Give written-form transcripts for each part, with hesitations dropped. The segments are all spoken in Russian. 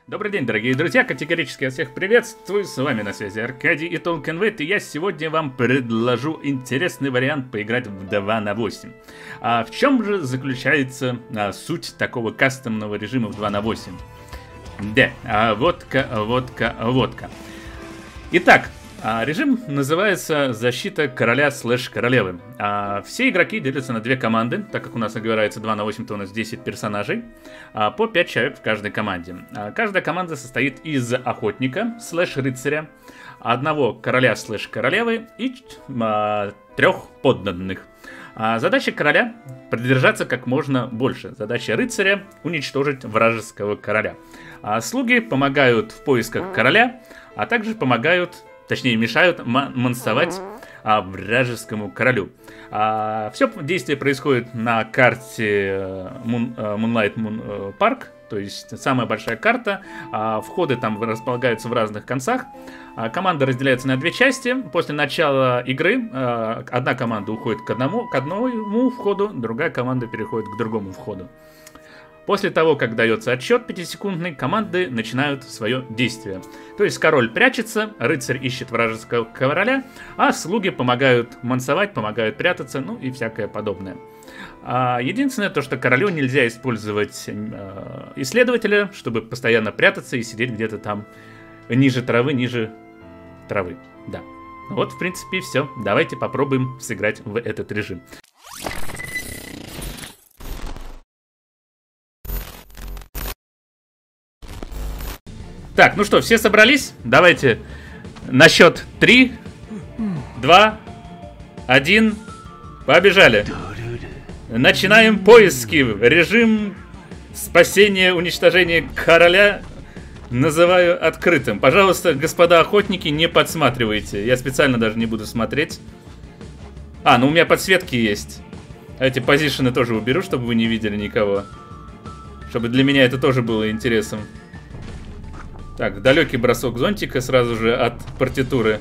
Добрый день, дорогие друзья, категорически всех приветствую, с вами на связи Аркадий и Толкинвейт, и я сегодня вам предложу интересный вариант поиграть в 2 на 8. А в чем же заключается суть такого кастомного режима в 2 на 8? Да, водка. Итак, режим называется «Защита короля/королевы». Все игроки делятся на 2 команды, так как у нас играется 2 на 8, то у нас 10 персонажей, по 5 человек в каждой команде. Каждая команда состоит из охотника/рыцаря, одного короля/королевы и 3 подданных. Задача короля — продержаться как можно больше. Задача рыцаря — уничтожить вражеского короля. Слуги помогают в поисках короля, а также мешают мансовать вражескому королю. Все действие происходит на карте Moonlight Park, то есть самая большая карта. Входы там располагаются в разных концах. Команда разделяется на 2 части. После начала игры одна команда уходит к одному входу, другая команда переходит к другому входу. После того, как дается отсчет 5-секундный, команды начинают свое действие. То есть король прячется, рыцарь ищет вражеского короля, а слуги помогают мансовать, помогают прятаться, ну и всякое подобное. Единственное, то что королю нельзя использовать исследователя, чтобы постоянно прятаться и сидеть где-то там ниже травы. Да. Вот, в принципе, и все. Давайте попробуем сыграть в этот режим. Так, ну что, все собрались? Давайте на счет 3, 2, 1, побежали. Начинаем поиски. Режим спасения, уничтожения короля называю открытым. Пожалуйста, господа охотники, не подсматривайте. Я специально даже не буду смотреть. Ну у меня подсветки есть. Эти позишены тоже уберу, чтобы вы не видели никого. Чтобы для меня это тоже было интересом. Так, далекий бросок зонтика сразу же от партитуры.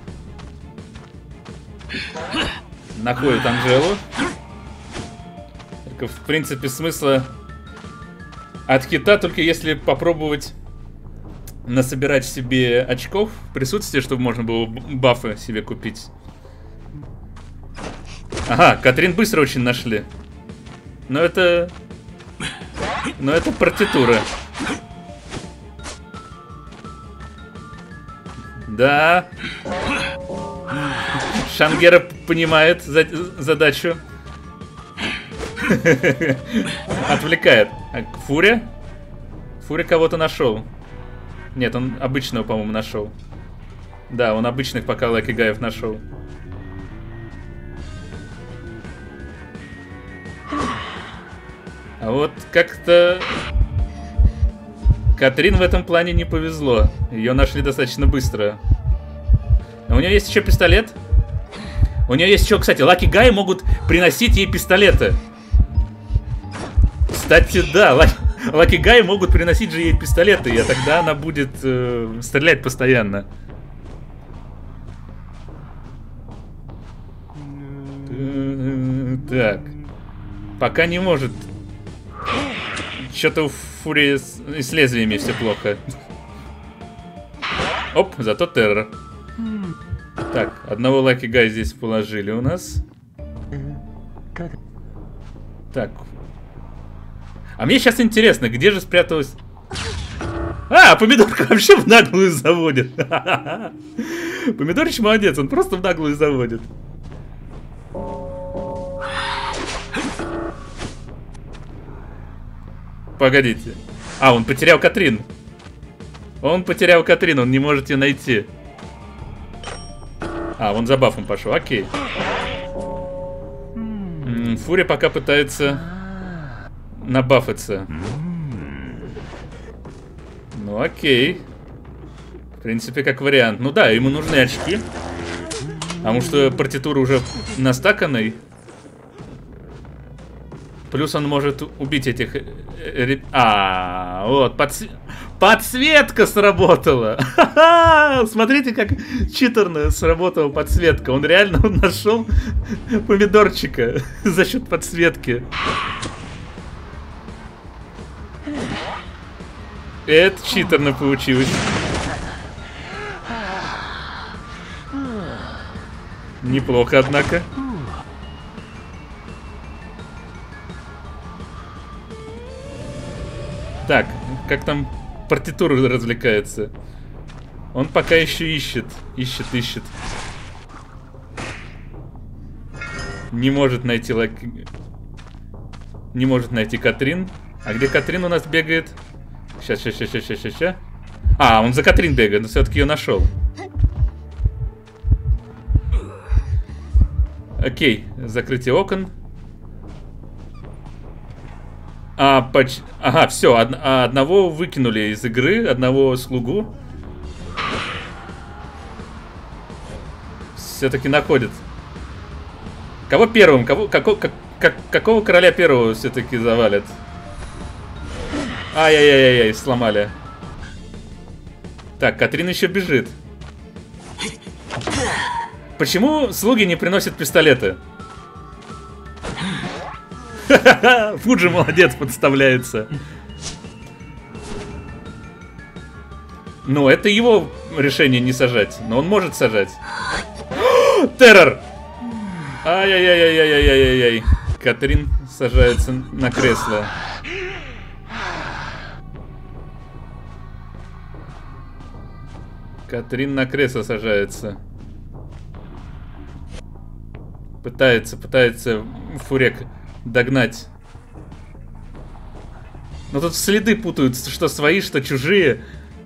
Находит Анжелу. Только, в принципе, смысла от хита, только если попробовать насобирать себе очков присутствия, чтобы можно было бафы себе купить. Ага, Катрин быстро очень нашли. Но это партитура. Да. Шангера понимает задачу. Отвлекает. Фурия? Фурия кого-то нашел. Нет, он обычного, по-моему, нашел. Да, он обычных пока лакигаев нашел. А вот как-то Катрин в этом плане не повезло. Ее нашли достаточно быстро. Но у нее есть еще пистолет. У нее есть еще, кстати, лаки-гаи могут приносить ей пистолеты. Кстати, да, лаки-гаи могут приносить же ей пистолеты, и тогда она будет стрелять постоянно. Так. Пока не может. Что-то у Фурии с лезвиями все плохо. Оп, зато террор. Так, одного лаки-гая здесь положили у нас. Так. А мне сейчас интересно, где же спряталась... Помидорка вообще в наглую заводит. Помидорыч молодец, он просто в наглую заводит. Погодите. Он потерял Катрин. Он потерял Катрин, он не может ее найти. Вон за бафом пошел, окей. Фурия пока пытается набафаться. Ну окей. В принципе, как вариант. Ну да, ему нужны очки. Потому что партитура уже настаканной. Плюс он может убить этих... Вот, подсветка сработала. Смотрите, как читерно сработала подсветка. Он реально нашел помидорчика за счет подсветки. Это читерно получилось. Неплохо, однако. Так, как там партитура развлекается? Он пока еще ищет. Ищет. Не может найти Не может найти Катрин. А где Катрин у нас бегает? Сейчас. А, он за Катрин бегает, но все-таки ее нашел. Окей, закрытие окон. Ага, все, одного выкинули из игры, одного слугу. Все-таки находит. Кого первым? Какого короля первого все-таки завалят? Ай-яй-яй-яй, сломали. Так, Катрин еще бежит. Почему слуги не приносят пистолеты? Фуджи молодец, подставляется. Ну, это его решение не сажать. Но он может сажать. Террор! Ай-яй-яй-яй-яй-яй-яй-яй. Катрин сажается на кресло. Катрин на кресло сажается. Пытается Фурек догнать. Но тут следы путаются, что свои, что чужие.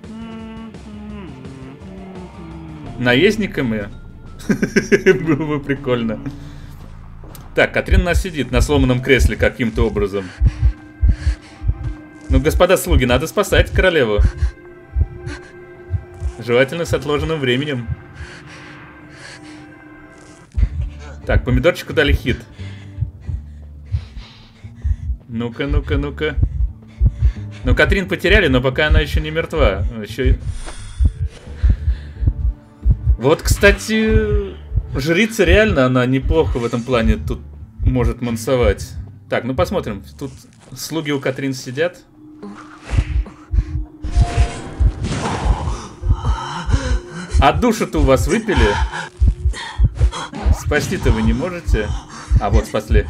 Наездниками? Было бы прикольно. Так, Катрин у нас сидит на сломанном кресле каким-то образом. Ну, господа слуги, надо спасать королеву. Желательно с отложенным временем. Так, помидорчику дали хит. Ну-ка. Ну, Катрин потеряли, но пока она еще не мертва. Еще... Вот, кстати, жрица реально, она неплохо в этом плане тут может мансовать. Так, ну посмотрим. Тут слуги у Катрин сидят. А душу-то у вас выпили? Спасти-то вы не можете? А, вот спасли.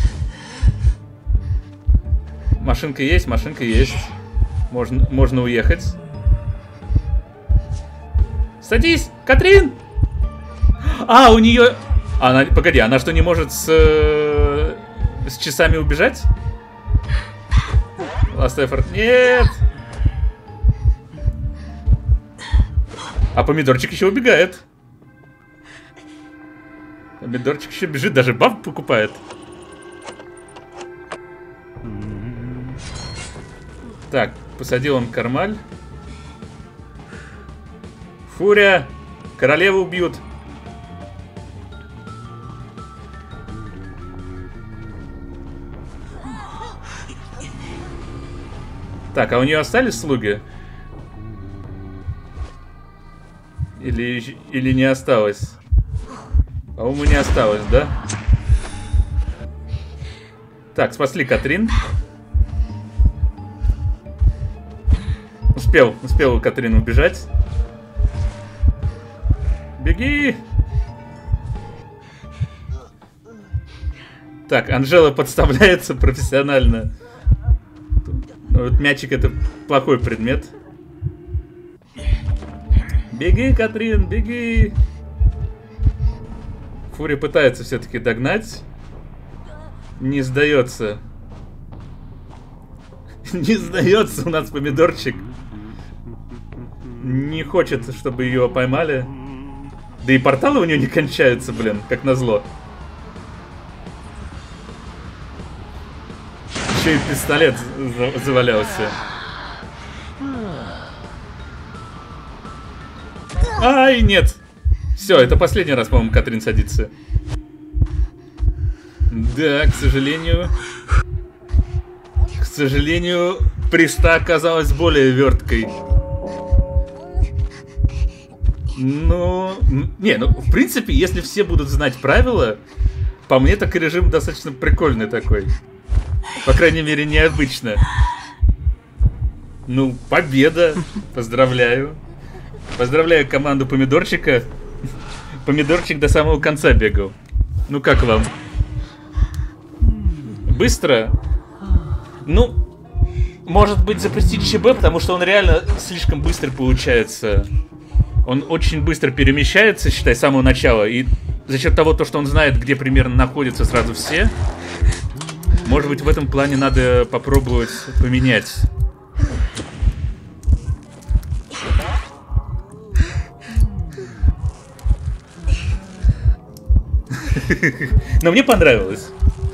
Машинка есть. Можно уехать. Садись, Катрин! А, у нее... Погоди, она что, не может с часами убежать? Last effort. Нет! А помидорчик еще убегает. Помидорчик еще бежит, даже баф покупает. Так, посадил он Кармаль. Фурия! Королеву убьют! Так, а у нее остались слуги? Или не осталось? По-моему, не осталось, да? Так, спасли Катрин. Успел Катрин убежать. Беги! Так, Анжела подставляется профессионально. Вот мячик — это плохой предмет. Беги, Катрин, беги! Фури пытается все-таки догнать. Не сдается. Не сдается у нас помидорчик. Не хочет, чтобы ее поймали. Да и порталы у нее не кончаются, блин, как назло. Еще и пистолет завалялся. Ай, нет. Все, это последний раз, по-моему, Катрин садится. Да, к сожалению, Приста оказалась более верткой. Ну, в принципе, если все будут знать правила, по мне, так и режим достаточно прикольный такой. По крайней мере, необычно. Ну, победа. Поздравляю. Поздравляю команду Помидорчика. Помидорчик до самого конца бегал. Ну, как вам? Быстро? Ну, может быть, запустить ЧБ, потому что он реально слишком быстро получается. Он очень быстро перемещается, считай, с самого начала. И за счет того, что он знает, где примерно находятся сразу все, может быть, в этом плане надо попробовать поменять. Но мне понравилось.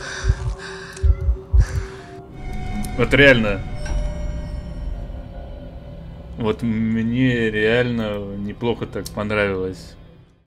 Вот реально. Вот мне реально неплохо так понравилось.